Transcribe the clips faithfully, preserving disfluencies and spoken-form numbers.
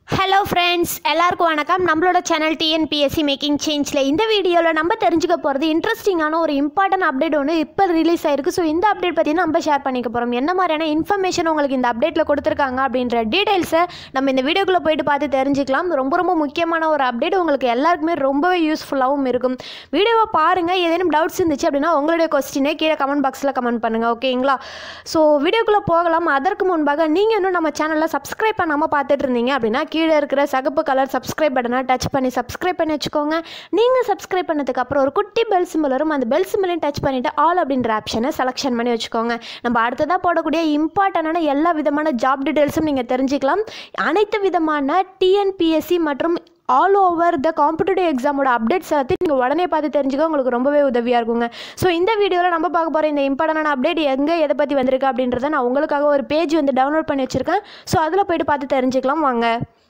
Hello friends, எல்லாருக்கும் வணக்கம். நம்மளோட channel T N P S C making சேஞ்ச்ல இந்த வீடியோவில் நம்ம தெரிஞ்சுக்க போகிறது இன்ட்ரெஸ்டிங்கான ஒரு இம்பார்ட்டன்ட் அப்டேட் ஒன்று இப்போ ரிலீஸ் ஆயிருக்கு. ஸோ இந்த அப்டேட் பற்றி நம்ம ஷேர் பண்ணிக்க போகிறோம். என்ன மாதிரியான இன்ஃபர்மேஷன் உங்களுக்கு இந்த அப்டேட்டில் கொடுத்துருக்காங்க அப்படின்ற டீடைல்ஸை நம்ம இந்த வீடியோக்குள்ளே போயிட்டு பார்த்து தெரிஞ்சுக்கலாம். ரொம்ப ரொம்ப முக்கியமான ஒரு அப்டேட், உங்களுக்கு எல்லாருக்குமே ரொம்பவே யூஸ்ஃபுல்லாகவும் இருக்கும். வீடியோவை பாருங்கள். ஏதேனும் டவுட்ஸ் இருந்துச்சு அப்படின்னா உங்களுடைய கொஸ்டினே கீழே கமெண்ட் பாக்ஸில் கமெண்ட் பண்ணுங்கள், ஓகேங்களா? ஸோ வீடியோக்குள்ளே போகலாம். அதற்கு முன்பாக நீங்கள் இன்னும் நம்ம சேனலில் சப்ஸ்கிரைப் பண்ணாமல் பார்த்துட்டு இருந்தீங்க அப்படின்னா கீழே இருக்கிற சகப்பு கலர் சப்ஸ்கிரைப் பட்டனை டச் பண்ணி சப்ஸ்கிரைப் பண்ணி வச்சுக்கோங்க. நீங்கள் சப்ஸ்கிரைப் பண்ணதுக்கு அப்புறம் ஒரு குட்டி பெல் சிம்பிள் வரும். அந்த பெல் சிம்பிளையும் டச் பண்ணிவிட்டு ஆல் அப்படின்ற ஆப்ஷனை செலக்ஷன் பண்ணி வச்சுக்கோங்க. நம்ம அடுத்ததாக போடக்கூடிய இம்பார்ட்டண்டான எல்லா விதமான ஜாப் டீட்டெயில்ஸும் நீங்கள் தெரிஞ்சுக்கலாம். அனைத்து விதமான T N P S C மற்றும் ஆல் ஓவர் த காம்படிட்டிவ் எக்ஸாமோட அப்டேட்ஸ் எல்லாத்தையும் நீங்கள் உடனே பார்த்து தெரிஞ்சுக்க உங்களுக்கு ரொம்பவே உதவியாக இருக்குங்க. ஸோ இந்த வீடியோவில் நம்ம பார்க்க போகிற இந்த இம்பார்ட்டண்டான அப்டேட் எங்கே எதை பற்றி வந்திருக்கு அப்படின்றத நான் உங்களுக்காக ஒரு பேஜ் வந்து டவுன்லோட் பண்ணி வச்சுருக்கேன். ஸோ அதில் போய்ட்டு பார்த்து தெரிஞ்சுக்கலாம் வாங்க.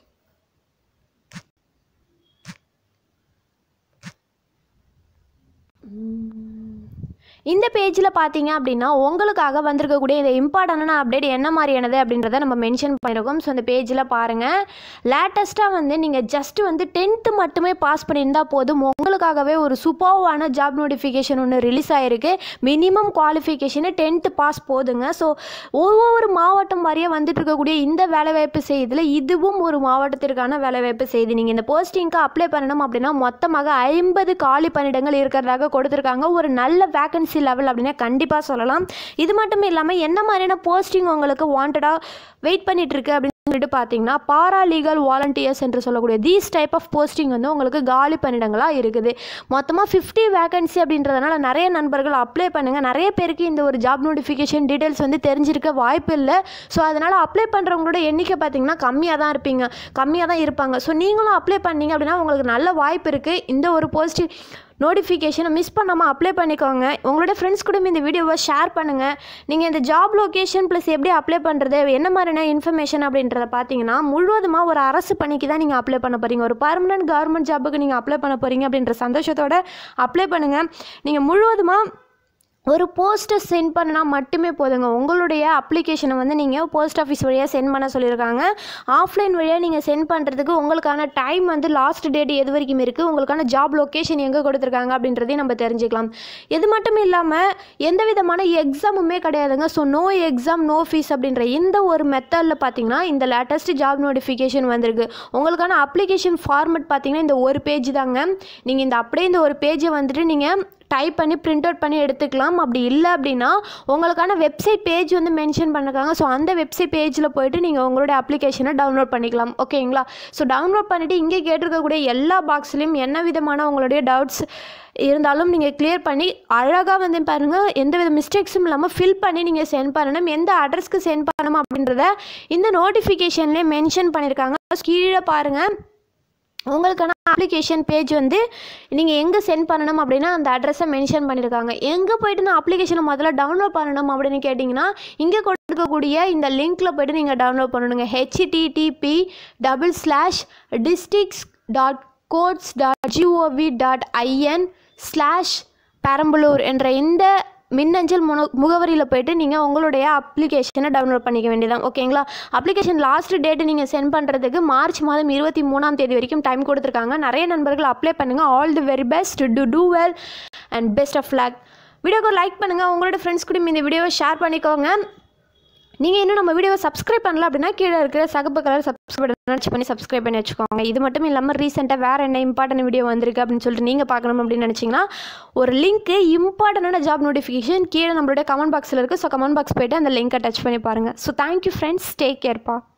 இந்த பேஜில் பார்த்தீங்க அப்படின்னா உங்களுக்காக வந்திருக்கக்கூடிய இந்த இம்பார்ட்டண்டான அப்டேட் என்ன மாதிரியானது அப்படின்றத நம்ம மென்ஷன் பண்ணியிருக்கோம். ஸோ இந்த பேஜில் பாருங்கள், லேட்டஸ்ட்டாக வந்து நீங்கள் ஜஸ்ட்டு வந்து டென்த்து மட்டுமே பாஸ் பண்ணியிருந்தால் போதும், உங்களுக்காகவே ஒரு சூப்பர்வான ஜாப் நோட்டிஃபிகேஷன் ஒன்று ரிலீஸ் ஆகிருக்கு. மினிமம் குவாலிஃபிகேஷனு டென்த்து பாஸ் போதுங்க. ஸோ ஒவ்வொரு மாவட்டம் வாரியாக வந்துட்டு இருக்கக்கூடிய இந்த வேலைவாய்ப்பு செய்தியில் இதுவும் ஒரு மாவட்டத்திற்கான வேலைவாய்ப்பு செய்தி. நீங்கள் இந்த போஸ்டிங்க்கு அப்ளை பண்ணணும் அப்படின்னா மொத்தமாக ஐம்பது காலி பணியிடங்கள் இருக்கிறதாக கொடுத்துருக்காங்க. ஒரு நல்ல வேகன்சி லெவல் அப்படின்னா கண்டிப்பாக சொல்லலாம். இது மட்டும் இல்லாமல் என்ன மாதிரியான போஸ்டிங் உங்களுக்கு வாண்டடாக வெயிட் பண்ணிட்டு இருக்கு அப்படின்னு சொல்லிட்டு பார்த்தீங்கன்னா பாரா லீகல் வாலண்டியர்ஸ் என்று சொல்லக்கூடிய தீஸ் டைப் ஆஃப் போஸ்டிங் வந்து உங்களுக்கு காலி பணியிடங்களாக இருக்குது. மொத்தமாக ஃபிஃப்டி வேகன்சி அப்படின்றதுனால நிறைய நண்பர்கள் அப்ளை பண்ணுங்கள். நிறைய பேருக்கு இந்த ஒரு ஜாப் நோட்டிஃபிகேஷன் டீட்டெயில்ஸ் வந்து தெரிஞ்சிருக்க வாய்ப்பு இல்லை. ஸோ அதனால் அப்ளை பண்ணுறவங்களோட எண்ணிக்கை பார்த்தீங்கன்னா கம்மியாக தான் இருப்பீங்க கம்மியாக தான் இருப்பாங்க. ஸோ நீங்களும் அப்ளை பண்ணீங்க அப்படின்னா உங்களுக்கு நல்ல வாய்ப்பு இருக்குது. இந்த ஒரு போஸ்டிங் நோட்டிஃபிகேஷனை மிஸ் பண்ணாமல் அப்ளை பண்ணிக்கோங்க. உங்களோட ஃப்ரெண்ட்ஸ் கூட இந்த வீடியோவை ஷேர் பண்ணுங்கள். நீங்கள் இந்த ஜாப் லொக்கேஷன் ப்ளஸ் எப்படி அப்ளை பண்ணுறது, என்ன மாதிரியான இன்ஃபர்மேஷன் அப்படின்றத பார்த்தீங்கன்னா முழுவதுமாக ஒரு அரசு பணிக்கு தான் நீங்கள் அப்ளை பண்ண போகிறீங்க. ஒரு பர்மனெண்ட் கவர்மெண்ட் ஜாபுக்கு நீங்கள் அப்ளை பண்ண போகிறீங்க அப்படின்ற சந்தோஷத்தோடு அப்ளை பண்ணுங்கள். நீங்கள் முழுவதுமாக ஒரு போஸ்ட்டை சென்ட் பண்ணால் மட்டுமே போதுங்க. உங்களுடைய அப்ளிகேஷனை வந்து நீங்கள் போஸ்ட் ஆஃபீஸ் வழியாக சென்ட் பண்ண சொல்லியிருக்காங்க. ஆஃப்லைன் வழியாக நீங்கள் சென்ட் பண்ணுறதுக்கு உங்களுக்கான டைம் வந்து லாஸ்ட் டேட் எது வரைக்கும் இருக்குது, உங்களுக்கான ஜாப் லொக்கேஷன் எங்கே கொடுத்துருக்காங்க அப்படின்றதையும் நம்ம தெரிஞ்சுக்கலாம். இது மட்டும் இல்லாமல் எந்த விதமான எக்ஸாமுமே கிடையாதுங்க. So no exam no fees அப்படின்ற இந்த ஒரு மெத்தடில் பார்த்தீங்கன்னா இந்த லேட்டஸ்ட் ஜாப் நோட்டிஃபிகேஷன் வந்திருக்கு. உங்களுக்கான அப்ளிகேஷன் ஃபார்மெட் பார்த்தீங்கன்னா இந்த ஒரு பேஜ் தாங்க. நீங்கள் இந்த அப்படியே இந்த ஒரு பேஜை வந்துட்டு நீங்கள் டைப் பண்ணி பிரிண்ட் அவுட் பண்ணி எடுத்துக்கலாம். அப்படி இல்லை அப்படின்னா உங்களுக்கான வெப்சைட் பேஜ் வந்து மென்ஷன் பண்ணிருக்காங்க. ஸோ அந்த வெப்சைட் பேஜில் போய்ட்டு நீங்கள் உங்களுடைய அப்ளிகேஷனை டவுன்லோட் பண்ணிக்கலாம், ஓகேங்களா? ஸோ டவுன்லோட் பண்ணிவிட்டு இங்கே கேட்டிருக்கக்கூடிய எல்லா பாக்ஸ்லேயும் என்ன விதமான உங்களுடைய டவுட்ஸ் இருந்தாலும் நீங்கள் கிளியர் பண்ணி அழகாக வந்து பாருங்கள், எந்த வித மிஸ்டேக்ஸும் இல்லாமல் ஃபில் பண்ணி நீங்கள் சென்ட் பண்ணணும். எந்த அட்ரஸ்க்கு சென்ட் பண்ணணும் அப்படின்றத இந்த நோட்டிஃபிகேஷன்லேயே மென்ஷன் பண்ணியிருக்காங்க. கீழே பாருங்கள், உங்களுக்கான அப்ளிகேஷன் பேஜ் வந்து நீங்கள் எங்கே சென்ட் பண்ணணும் அப்படின்னா அந்த அட்ரஸை மென்ஷன் பண்ணியிருக்காங்க. எங்கே போய்ட்டு நான் அப்ளிகேஷனை முதல்ல டவுன்லோட் பண்ணணும் அப்படின்னு கேட்டிங்கன்னா இங்கே கொடுக்கக்கூடிய இந்த லிங்க்கில் போய்ட்டு நீங்கள் டவுன்லோட் பண்ணணுங்க. H T T P double slash districts dot courts dot G O V dot I N slash Perambalur என்ற இந்த மின்னஞ்சல் முன முகவரியில் போய்ட்டு நீங்கள் உங்களுடைய அப்ளிகேஷனை டவுன்லோட் பண்ணிக்க வேண்டியதான், ஓகேங்களா? அப்ளிகேஷன் லாஸ்ட் டேட்டு நீங்கள் சென்ட் பண்ணுறதுக்கு மார்ச் மாதம் இருபத்தி மூணாம் தேதி வரைக்கும் டைம் கொடுத்துருக்காங்க. நிறைய நண்பர்கள் அப்ளை பண்ணுங்கள். All the very best, to do well and best of luck. வீடியோக்கு லைக் பண்ணுங்கள். உங்களோட ஃப்ரெண்ட்ஸ் கூட இந்த வீடியோவை ஷேர் பண்ணிக்கோங்க. நீங்கள் இன்னும் நம்ம வீடியோவை சப்ஸ்கிரைப் பண்ணல அப்படின்னா கீழே இருக்கிற சகப்பு கலர் சப்ஸ்கிரைப் நினச்சி பண்ணி சப்ஸ்கிரைப் பண்ணி வச்சுக்கோங்க. இது மட்டும் இல்லாமல் ரீசெண்டாக வேறு என்ன இம்பார்ட்டன்ட் வீடியோ வந்திருக்கு அப்படின்னு சொல்லிட்டு நீங்கள் பார்க்கணும் அப்படின்னு நினச்சிங்கன்னா ஒரு லிங்க்கு இம்பார்ட்டண்டான ஜாப் நோட்டிஃபிகேஷன் கீழே நம்மளுடைய கமெண்ட் பாக்ஸில் இருக்குது. ஸோ கமெண்ட் பாக்ஸ் போய்ட்டு அந்த லிங்கை டச் பண்ணி பாருங்கள். So thank you friends, take கேர்ப்பா.